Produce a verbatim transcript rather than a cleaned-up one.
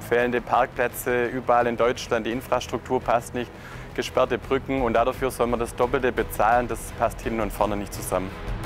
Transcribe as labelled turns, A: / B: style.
A: fehlende Parkplätze überall in Deutschland, die Infrastruktur passt nicht, gesperrte Brücken und dafür soll man das Doppelte bezahlen, das passt hinten und vorne nicht zusammen.